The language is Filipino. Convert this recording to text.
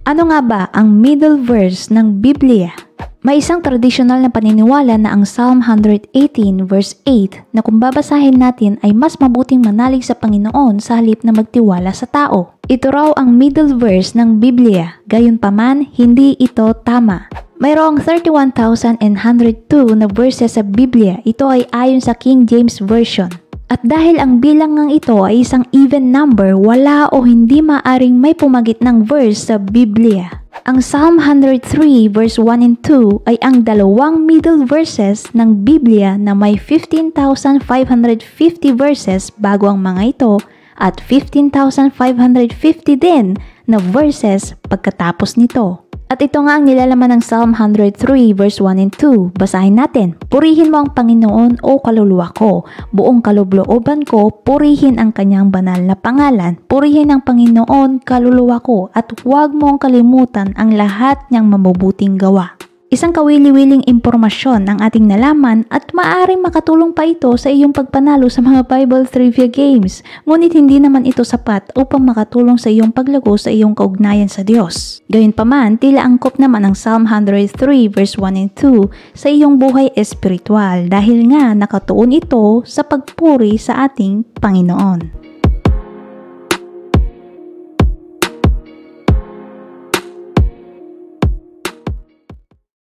Ano nga ba ang middle verse ng Biblia? May isang tradisyonal na paniniwala na ang Psalm 118 verse 8 na kung babasahin natin ay mas mabuting manalig sa Panginoon sa halip na magtiwala sa tao. Ito raw ang middle verse ng Biblia, gayunpaman hindi ito tama. Mayroong 31,102 na verses sa Biblia, ito ay ayon sa King James Version. At dahil ang bilang ng ito ay isang even number, wala o hindi maaring may pumagitnang verse sa Biblia. Ang Psalm 103 verse 1 and 2 ay ang dalawang middle verses ng Biblia na may 15,550 verses bago ang mga ito at 15,550 din na verses pagkatapos nito. At ito nga ang nilalaman ng Psalm 103 verse 1 and 2. Basahin natin. Purihin mo ang Panginoon o kaluluwa ko. Buong kalooban ko, purihin ang kanyang banal na pangalan. Purihin ang Panginoon, kaluluwa ko, at huwag mong kalimutan ang lahat niyang mabubuting gawa. Isang kawili-wiling impormasyon ang ating nalaman at maaaring makatulong pa ito sa iyong pagpanalo sa mga Bible trivia games. Ngunit hindi naman ito sapat upang makatulong sa iyong paglago sa iyong kaugnayan sa Diyos. Gayunpaman, tila angkop naman ang Psalm 103 verse 1 and 2 sa iyong buhay espiritual dahil nga nakatuon ito sa pagpuri sa ating Panginoon.